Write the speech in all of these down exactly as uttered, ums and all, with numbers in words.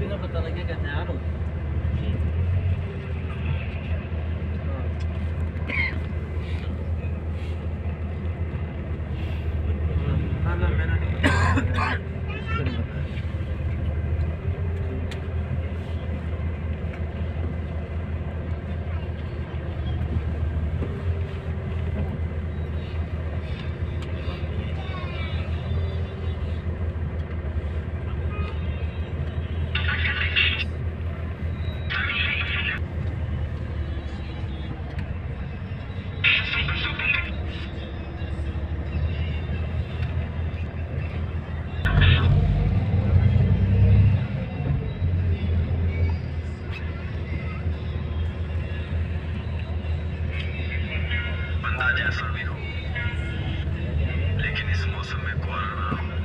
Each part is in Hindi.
भी ना बताना क्या कहते हैं यार। हाँ ना मैंने जैसा भी हो, लेकिन इस मौसम में कुआरा ना हो।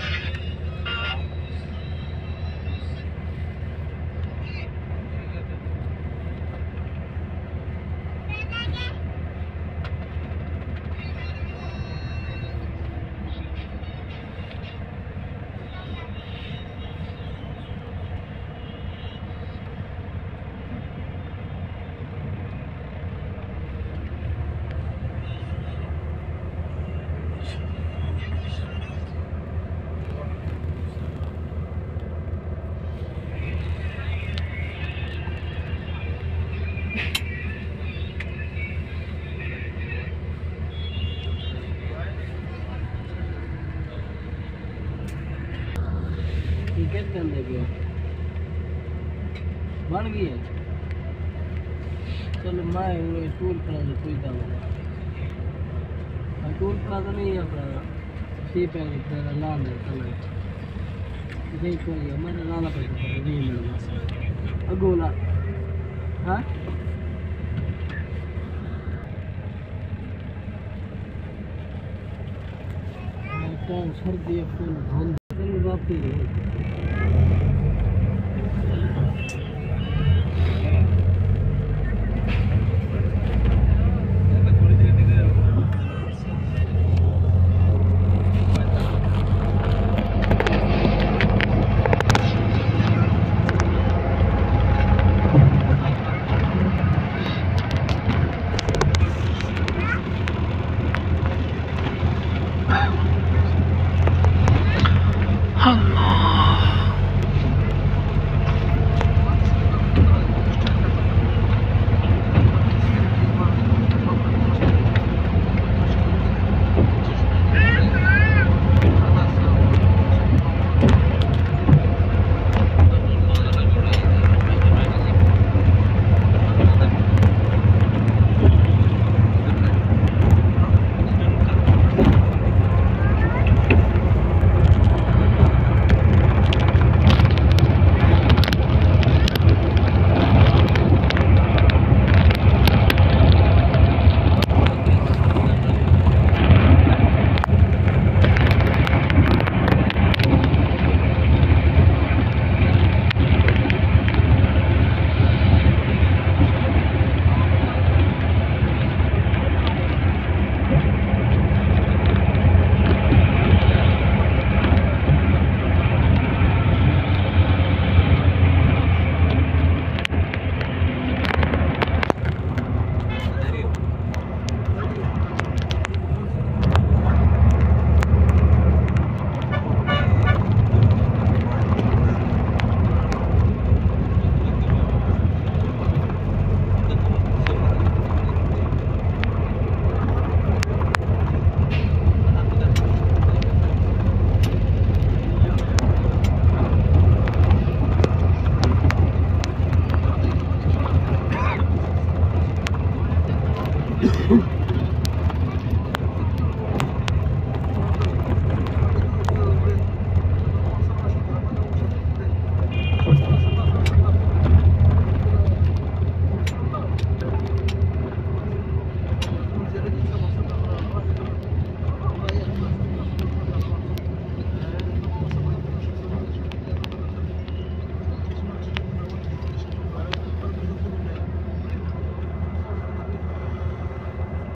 टिकट करने के बन गई है। चलो मैं टूर करा दो कोई काम नहीं, टूर करा तो नहीं है अपना सी पे लाना है चलो देखो ये मैंने लाना पड़ता है नहीं मिलना अगोला। हाँ सर्दी फुल धुंध वापी